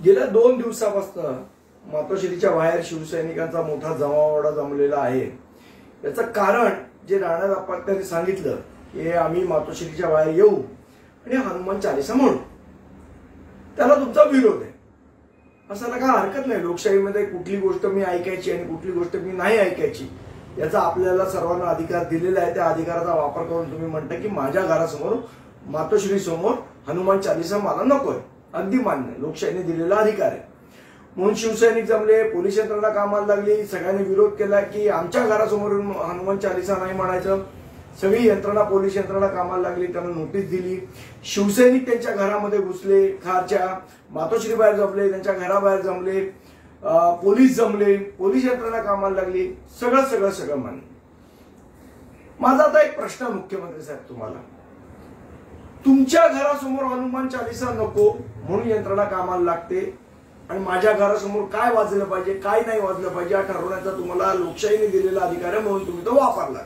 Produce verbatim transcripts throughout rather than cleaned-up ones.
गेल्या दोन दिवसापासून मातोश्रीच्या बाहेर शिवसैनिकांचा मोठा जमावाडा जमलेला आहे। याचं कारण जे राणा दाम्पत्याने सांगितलं की आम्ही मातोश्रीच्या बाहेर येऊ आणि हनुमान चालीसा म्हणू, त्याला तुमचा विरोध आहे। असायला काय हरकत नाही। लोकशाहीमध्ये कुठली गोष्ट मी ऐकायची आणि कुठली गोष्ट मी नाही ऐकायची याचा आपल्याला सर्वांना अधिकार दिलेला आहे। त्या अधिकाराचा वापर करून तुम्ही म्हणता की माझ्या घरासमोर मातोश्री समोर हनुमान चालीसा मला नकोय, अगदी मान्य, लोकशाहीने दिलेला अधिकार आहे। म्हणून शिवसैनिक जमले, पोलीस यंत्रणा कामाला लागली, सगळ्यांनी विरोध केला की आमच्या घरासमोर हनुमान चालीसा नाही म्हणायचं। सगळी यंत्रणा, पोलीस यंत्रणा कामाला लागली, त्यांना नोटीस दिली। शिवसैनिक त्यांच्या घरामध्ये घुसले, खारच्या मातोश्री बाहेर जमले, त्यांच्या घराबाहेर जमले, पोलीस जमले, पोलीस यंत्रणा कामाला लागली, सगळं सगळं सगळं मान्य। माझा आता एक प्रश्न मुख्यमंत्री साहेब तुम्हाला, तुमच्या घरासमोर हनुमान चालीसा नको म्हणून यंत्रणा कामाला लागते आणि माझ्या घरासमोर काय वाजलं पाहिजे काय नाही वाजलं पाहिजे हा ठरवण्याचा तुम्हाला लोकशाहीने दिलेला अधिकार आहे, म्हणून तुम्ही तो वापरला।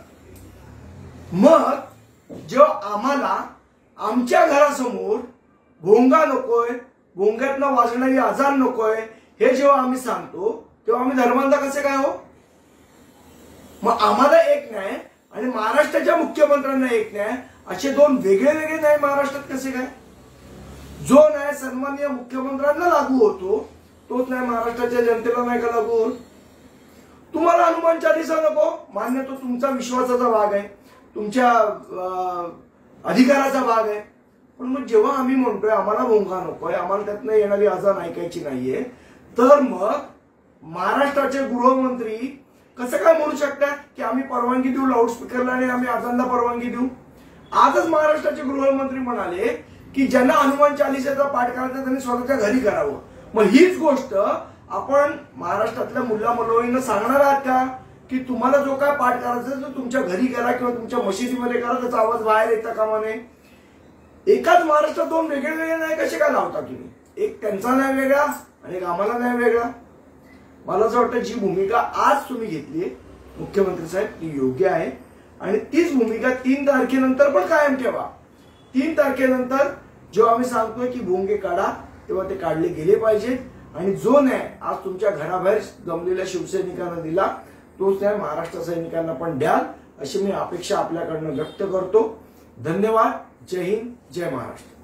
मग जेव्हा आम्हाला आमच्या घरासमोर भोंगा नकोय, भोंग्यातनं वाजणारी अजान नकोय हे जेव्हा आम्ही सांगतो तेव्हा आम्ही धर्मांध कसे काय हो? मग आम्हाला एक न्याय आणि महाराष्ट्राच्या मुख्यमंत्र्यांना एक न्याय असे दोन वेगळे वेगळे न्याय महाराष्ट्रात कसे काय? जो न्याय सन्माननीय मुख्यमंत्र्यांना लागू होतो तोच न्याय महाराष्ट्राच्या जनतेला नाही का लागू होत? तुम्हाला हनुमान चालीसा नको, मान्य, तो तुमचा विश्वासाचा भाग आहे, तुमच्या अधिकाराचा भाग आहे। पण मग जेव्हा आम्ही म्हणतोय आम्हाला भोंगा नकोय, आम्हाला त्यातनं येणारी अजान ऐकायची नाहीये, तर मग महाराष्ट्राचे गृहमंत्री कसं काय म्हणू शकतात की आम्ही परवानगी देऊ लाऊडस्पीकरला आणि आम्ही अजानला परवानगी देऊ? आजच महाराष्ट्राचे गृहमंत्री म्हणाले की ज्यांना हनुमान चालीसाचा पाठ करायचा त्यांनी स्वतःच्या घरी करावं। मग हीच गोष्ट आपण महाराष्ट्रातल्या मुल्ला मौलवींना सांगणार आहात का की तुम्हाला जो काय पाठ करायचा तो तुमच्या घरी करा किंवा तुमच्या मशिदीमध्ये करा, त्याचा आवाज बाहेर येता कामा नये? एकाच महाराष्ट्रात दोन वेगळे वेगळे न्याय कसे काय लावता तुम्ही? एक त्यांचा न्याय वेगळा आणि एक आम्हाला न्याय वेगळा। मला असं वाटतं जी भूमिका आज तुम्ही घेतली मुख्यमंत्री साहेब ती योग्य आहे आणि तीच भूमिका तीन तारखेनंतर पण कायम ठेवा। तीन तारखेनंतर जेव्हा आम्ही सांगतोय की भोंगे काढा तेव्हा ते काढले गेले पाहिजेत आणि जो न्याय आज तुमच्या घराबाहेर जमलेल्या शिवसैनिकांना दिला तोच न्याय महाराष्ट्र सैनिकांना पण द्याल अशी मी अपेक्षा आपल्याकडनं व्यक्त करतो। धन्यवाद। जय हिंद, जय महाराष्ट्र।